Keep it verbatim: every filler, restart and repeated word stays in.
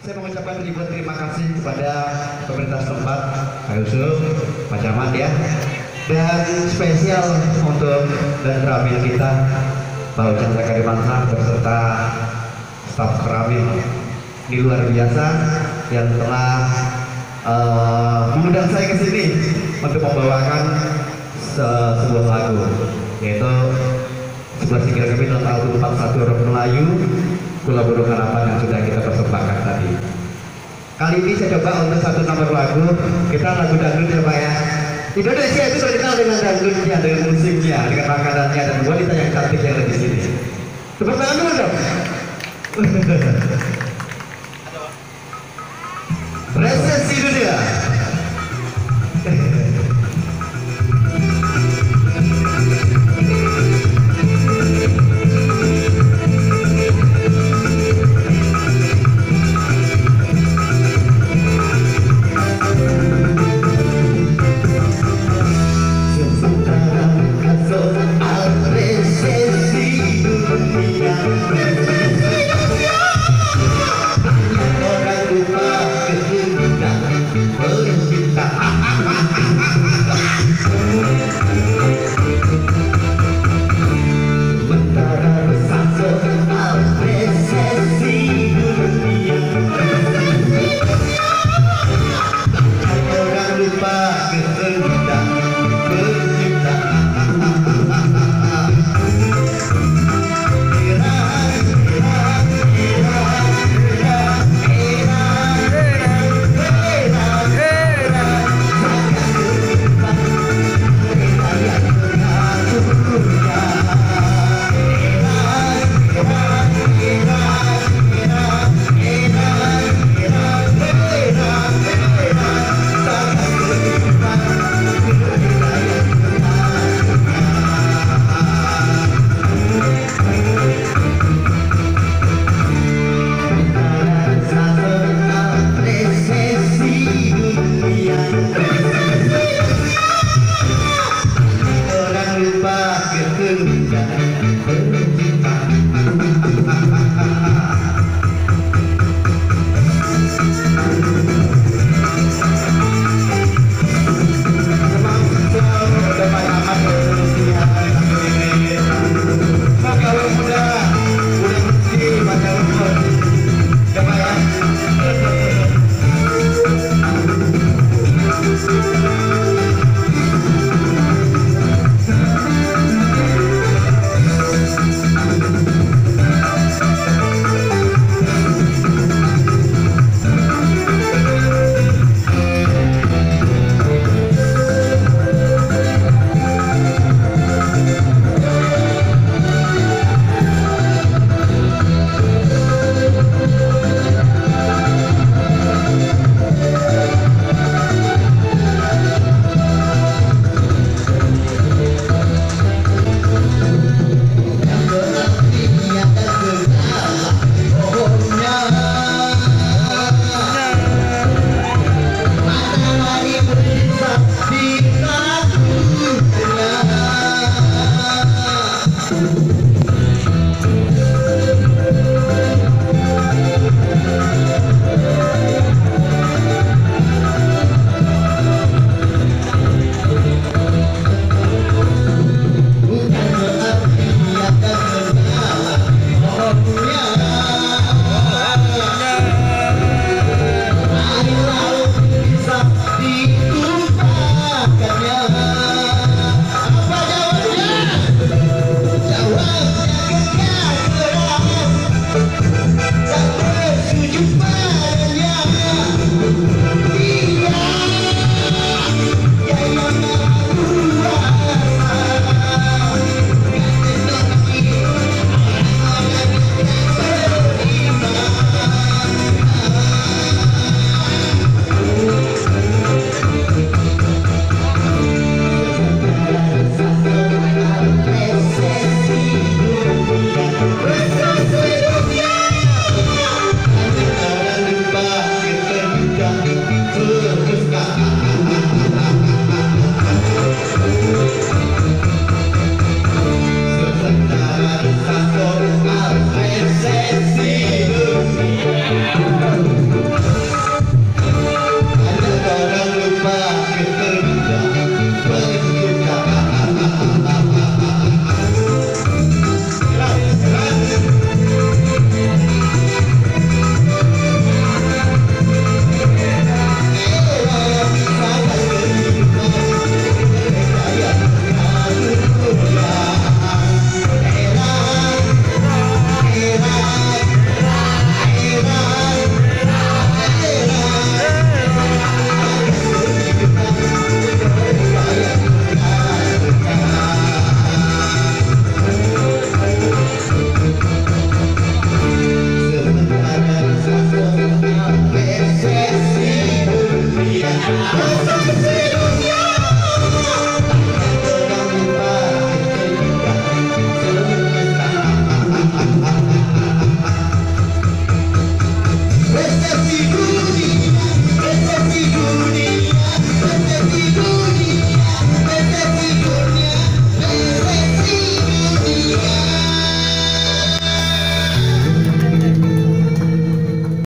Saya mengucapkan ribuan terima kasih kepada pemerintah setempat, Pak Yusuf, Pak Camat ya, dan spesial untuk dan Ramil kita, Pak Ujang Zakarimansa beserta staf Ramil. Ini luar biasa yang telah uh, mengundang saya ke sini untuk membawakan se sebuah lagu, yaitu sebuah single kami dalam album empat puluh satu Rock Melayu, Kula Burung Harapan yang sudah kita persembahkan tadi. Kali ini saya coba untuk satu nomor lagu, kita lagu dangdut ya Pak ya. Indonesia itu terkenal dengan dangdutnya, dengan musiknya, dengan makanannya, dan wanita yang cantik yang ada di sini. Tepuk tangan dulu dong. Resesi dunia. Resesi dunia. kasih.